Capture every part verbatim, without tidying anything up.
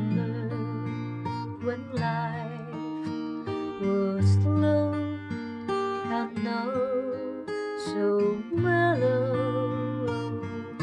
remember when life was slow and now so mellow.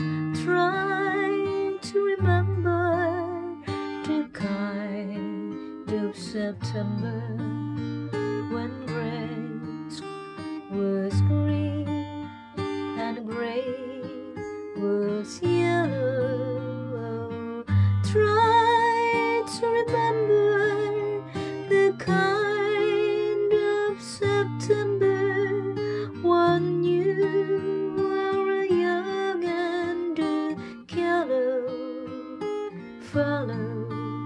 Try to remember the kind of September when grass was green and gray was yellow. Try to remember the kind of September when you were young and the yellow follow.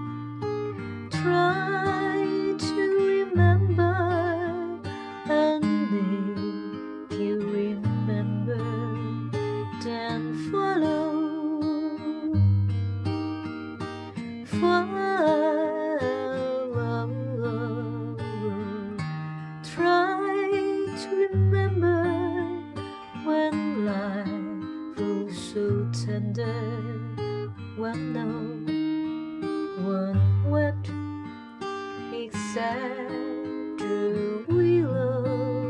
Try to remember, and if you remember, then follow. Follow. Try to remember when life was so tender, when no one wept except the willow.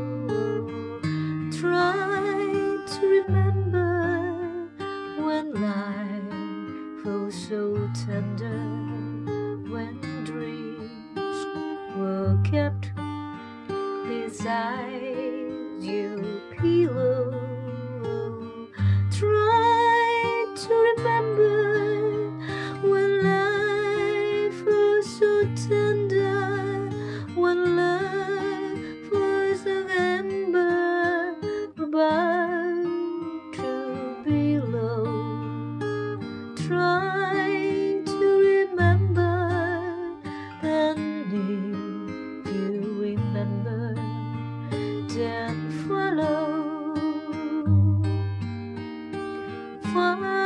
Try to remember when life was so tender, when dreams were kept beside your pillow. Try to remember when life was so tender, when life was an ember about to be low. Try to remember, then if you remember, then follow. Follow.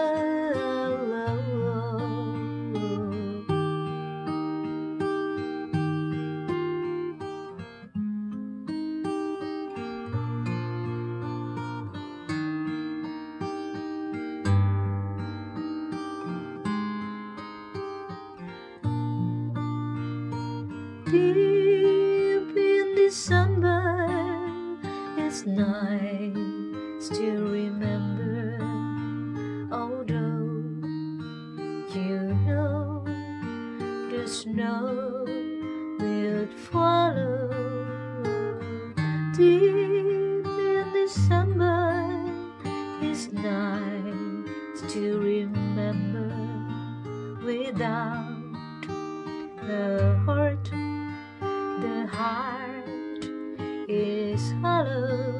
Deep in December, it's nice to remember, although you know the snow will follow. Deep in December, it's nice to remember, without the heart, the heart is hollow.